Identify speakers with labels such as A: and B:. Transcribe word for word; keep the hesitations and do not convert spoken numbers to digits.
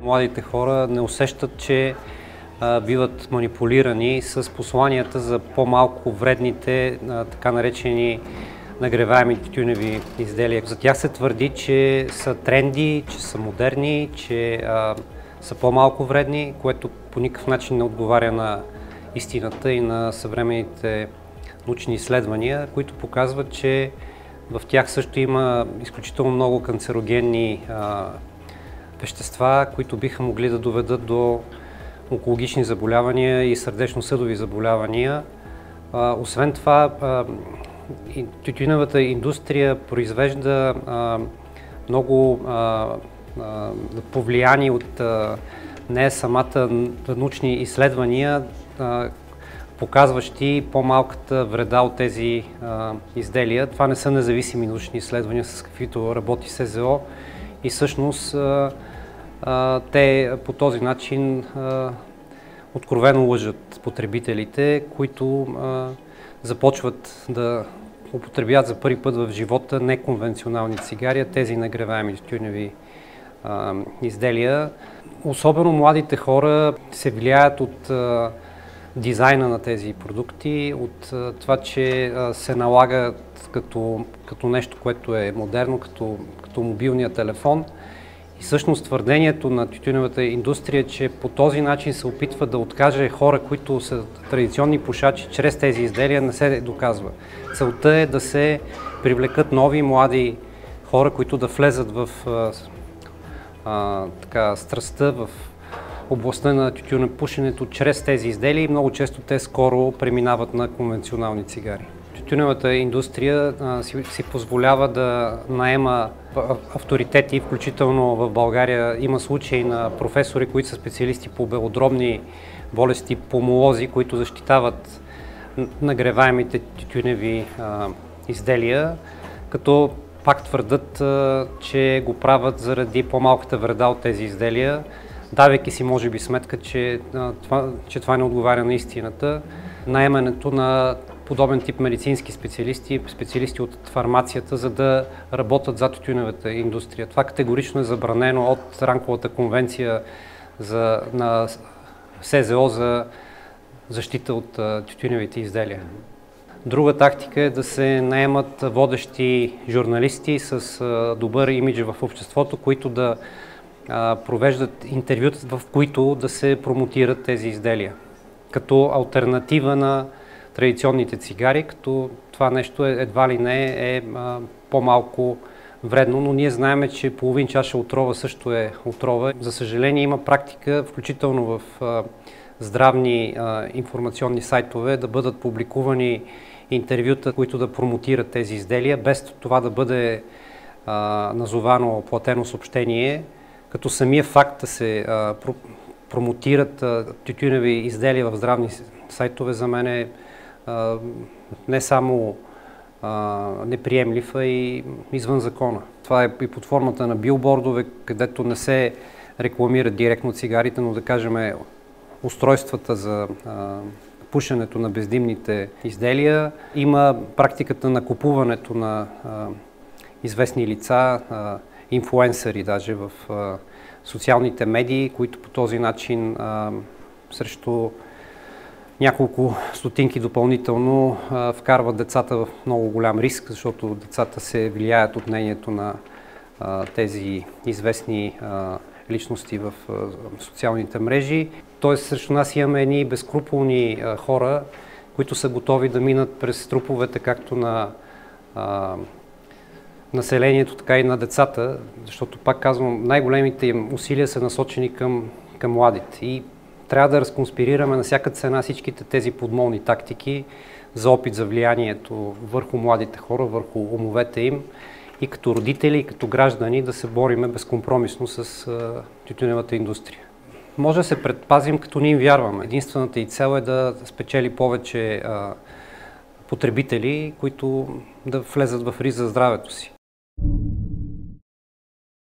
A: Младите хора не усещат, че а, биват манипулирани с посланията за по-малко вредните, а, така наречени нагреваеми тютюневи изделия. За тях се твърди, че са тренди, че са модерни, че а, са по-малко вредни, което по никакъв начин не отговаря на истината и на съвременните научни изследвания, които показват, че в тях също има изключително много канцерогенни а, вещества, които биха могли да доведат до онкологични заболявания и сърдечно-съдови заболявания. А, освен това, а, тютюневата индустрия произвежда а, много а, а, повлияни от а, нея самата научни изследвания, а, показващи по-малката вреда от тези а, изделия. Това не са независими научни изследвания, с каквито работи СЗО, и всъщност а, а, те по този начин а, откровено лъжат потребителите, които а, започват да употребяват за първи път в живота неконвенционални цигари, тези нагреваеми тютюневи а, изделия. Особено младите хора се влияят от а, дизайна на тези продукти, от а, това, че а, се налагат като, като нещо, което е модерно, като, като мобилния телефон. И всъщност твърдението на тютюневата индустрия, че по този начин се опитва да откаже хора, които са традиционни пушачи, чрез тези изделия, не се доказва. Целта е да се привлекат нови, млади хора, които да влезат в а, а, така, страстта, в областта на тютюнопушенето чрез тези изделия, и много често те скоро преминават на конвенционални цигари. Тютюневата индустрия а, си, си позволява да наема авторитети, включително в България има случаи на професори, които са специалисти по белодробни болести, помолози, които защитават нагреваемите тютюневи а, изделия, като пак твърдат, а, че го правят заради по-малката вреда от тези изделия, давайки си може би сметка, че, а, това, че това не отговаря на истината. Наемането на подобен тип медицински специалисти, специалисти от фармацията, за да работят за тютюневата индустрия. Това категорично е забранено от Рамковата конвенция за, на СЗО за защита от тютюневите изделия. Друга тактика е да се наемат водещи журналисти с добър имидж в обществото, които да провеждат интервюта, в които да се промотират тези изделия като алтернатива на традиционните цигари, като това нещо едва ли не е, е по-малко вредно, но ние знаем, че половин чаша отрова също е отрова. За съжаление има практика, включително в а, здравни а, информационни сайтове, да бъдат публикувани интервюта, които да промотират тези изделия, без това да бъде а, назовано платено съобщение, като самия факт да се а, про, промотират а, тютюневи изделия в здравни сайтове за мен е не само а, неприемлив, а и извън закона. Това е и под формата на билбордове, където не се рекламират директно цигарите, но да кажем устройствата за а, пушенето на бездимните изделия. Има практиката на купуването на а, известни лица, а, инфлуенсъри даже в а, социалните медии, които по този начин а, срещу няколко стотинки допълнително а, вкарват децата в много голям риск, защото децата се влияят от мнението на а, тези известни а, личности в а, социалните мрежи. Тоест срещу нас имаме едни безкруполни а, хора, които са готови да минат през труповете както на а, населението, така и на децата, защото, пак казвам, най-големите им усилия са насочени към, към младите. И трябва да разконспирираме на всяка цена всичките тези подмолни тактики за опит за влиянието върху младите хора, върху умовете им, и като родители, и като граждани да се бориме безкомпромисно с а, тютюневата индустрия. Може да се предпазим, като не им вярваме. Единствената и цел е да спечели повече а, потребители, които да влезат в риск за здравето си.